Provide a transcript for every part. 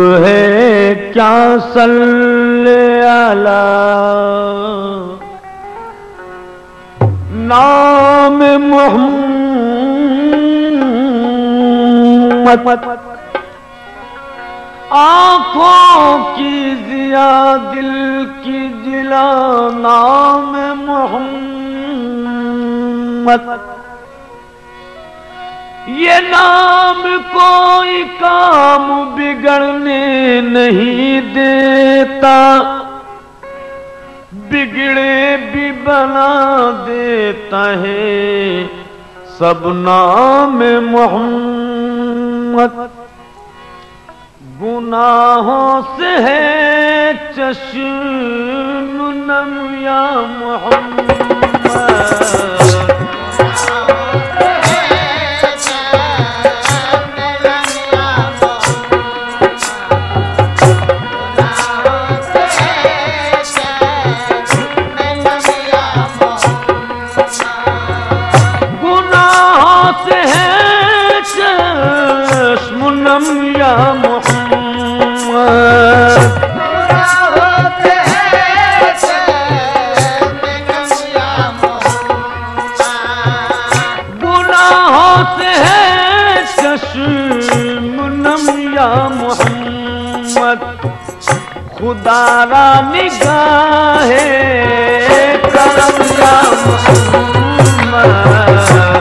है क्या सल्ले अला नाम मोहम्मद। आँखों की जिया दिल की जिला नाम मोहम्मद। ये नाम कोई काम बिगड़ने नहीं देता, बिगड़े भी बना देता है सब नाम मोहम्मद। गुनाहों से है चश्म नम या मोहम्मद। या मोहम्मद गुनाहों से है चश्म-नम या मोहम्मद। खुदारा निगाहे करम या मोहम्मद।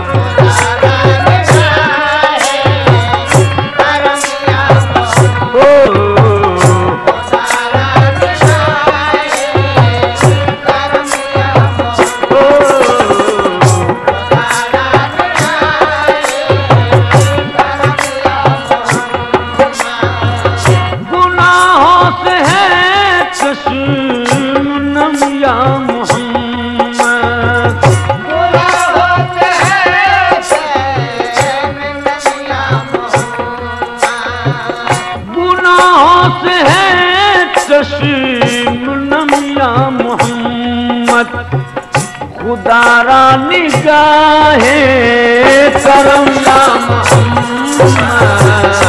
चश्म-नम या मोहम्मद। खुदारा निगाहे करम या मोहम्मद।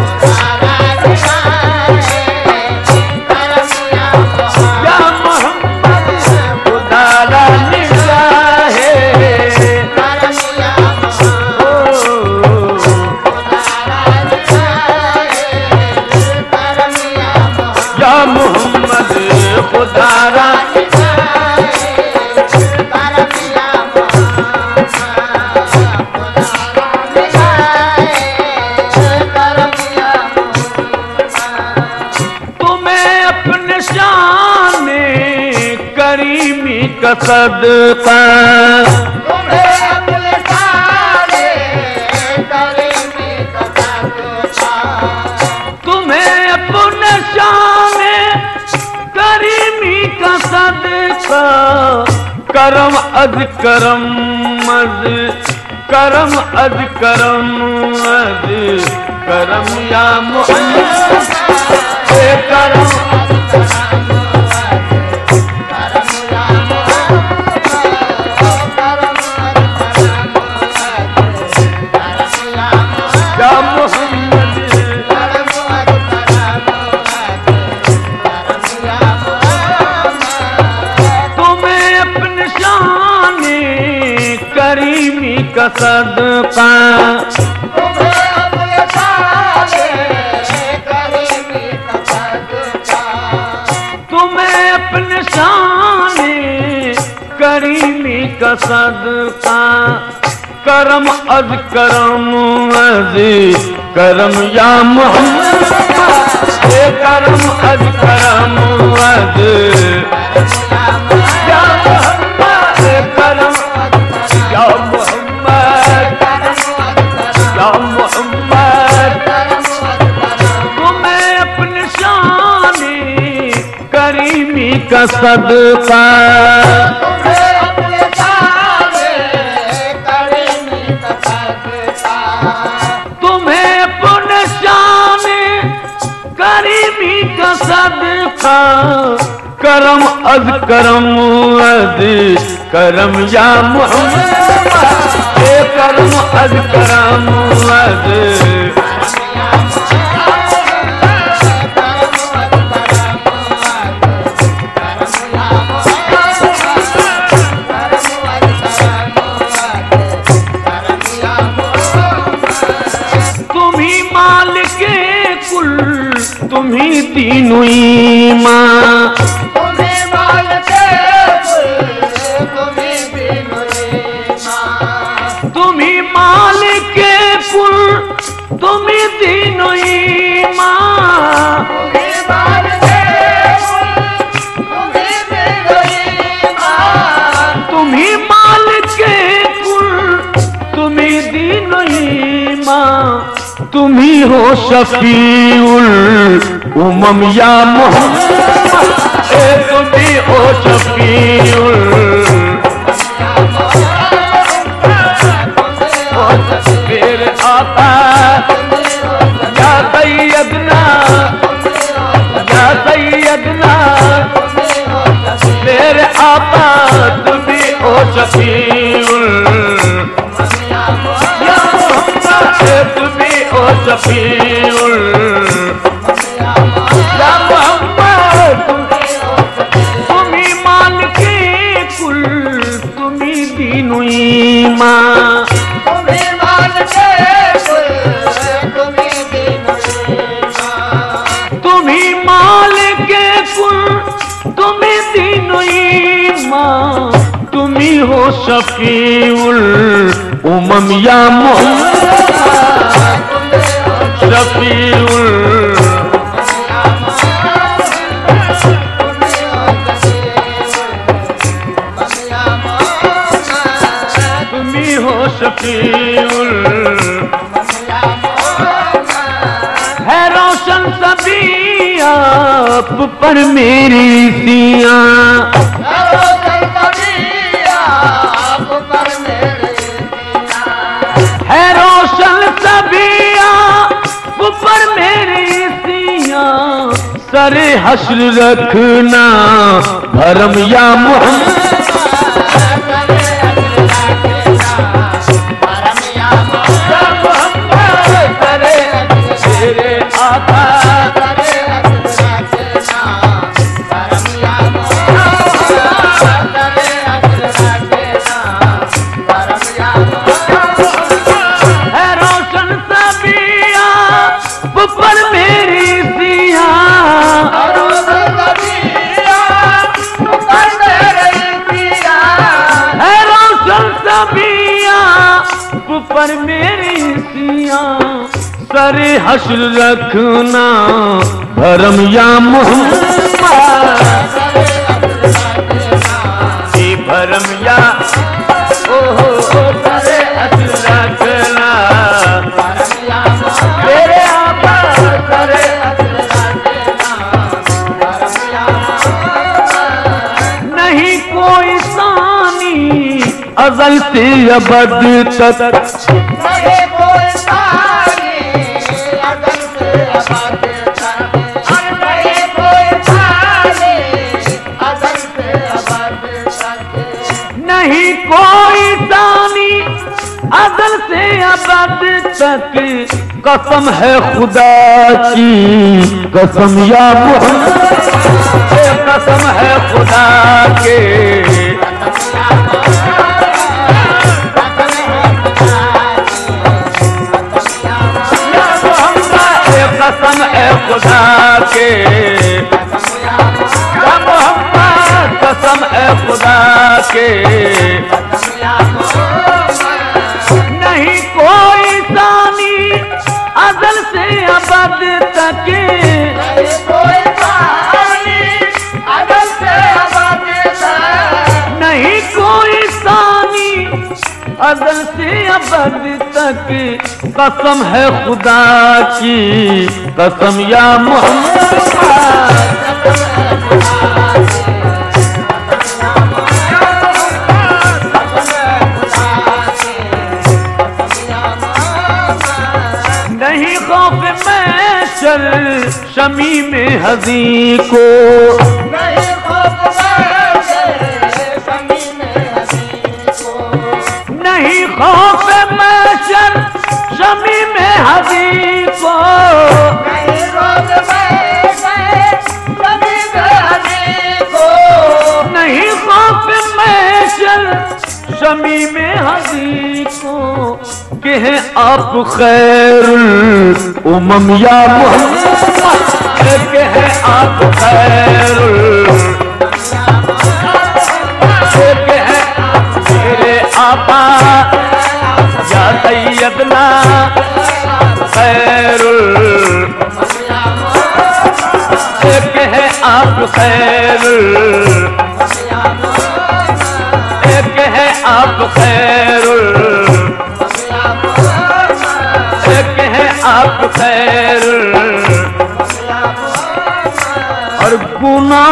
या मोहम्मद खुदारा निगाहे या मोहम्मद खुदारा तुम्हें अपने शान करीमी का सदका करम अज करम अज करम अज करम अज करम या मोहम्मद। करम या मोहम्मद करीमी का सदका तुम्हें अपने शान करीमी का सदका। करम अज करम अज करम या मोहम्मद। करम अज करम अज या मोहम्मद। करम या मोहम्मद या मोहम्मद तुम्हें अपनी शान करीमी का सदका। तुम्हें अपनी शान करीमी का सदका। करम अज करम अज करम या मोहम्मद। करम अज करम अज कुल तुम्ही दीनु ईमान। तुम्ही माल के कुल तुम्ही दीनु ईमान। तुम्ही माल के कुल तुम्ही दीनु ईमान। तुम्ही माल के कुल तुम्ही दीनु ईमान। तुम्ही माल के कुल तुम्ही दीनु ईमान। तुम्ही हो शफीउल उमम या मोहम्मद, तुम्ही हो शफीउल मेरे आका या सैयदना, या सैयदना मेरे आका तुम्ही हो शफीउल या मोहम्मद, तुम्ही हो शफीउल या मोहम्मद। तुम्ही माल के कुल तुम्ही दीनु ईमान। तुम्ही माल के कुल तुम्ही दीनु ईमान। तुम्ही माल के कुल तुम्ही दीनु ईमान। तुम्ही हो शफीउल उमम या मोहम्मद, शफीउल तुम्ही हो शफीउल। है रोशन सभी आप पर मेरी सियां। है रोशन सभी आप पर मेरी सियां। सरे हश्र रखना भरम या मोहम्मद, तेरे आका है रोशन सबिया पर मेरी सिया। है रोशन सबिया पर मेरी सिया। सरे हश्र रखना भरम या मोहम्मद, भरम या ओहो सरे हश्र रखना तेरे आका, सरे नहीं कोई सानी अज़ल से अबद तक। नहीं कोई दानी अज़ल से अबद तक। कसम है खुदा की कसम या मोहम्मद, कसम है खुदा के या मोहम्मद, कसम है खुदा के या मोहम्मद, कसम है खुदा के। नहीं कोई सानी अज़ल से अबद तक। नहीं कोई सानी अज़ल से अबद तक। कसम है खुदा की कसम या मोहम्मद, नहीं खौफ महशर शमी में हज़ी को। नहीं खौफ शमी में हज़ी को। नहीं खौफ महशर शमी में हज़ी को। नहीं खौफ शमी में हज़ी को। नहीं खौफ महशर शमी में हज़ी को। कि हैं आप खैरुल उमम या मोहम्मद, एक है आप खैरुल, एक है मेरे आपा या सैयदना खैरुल, एक है आप खैरुल, एक है आप खैरुल, एक है आप खैरुल। और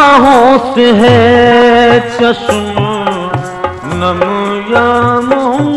गुनाहों से है चश्म नम या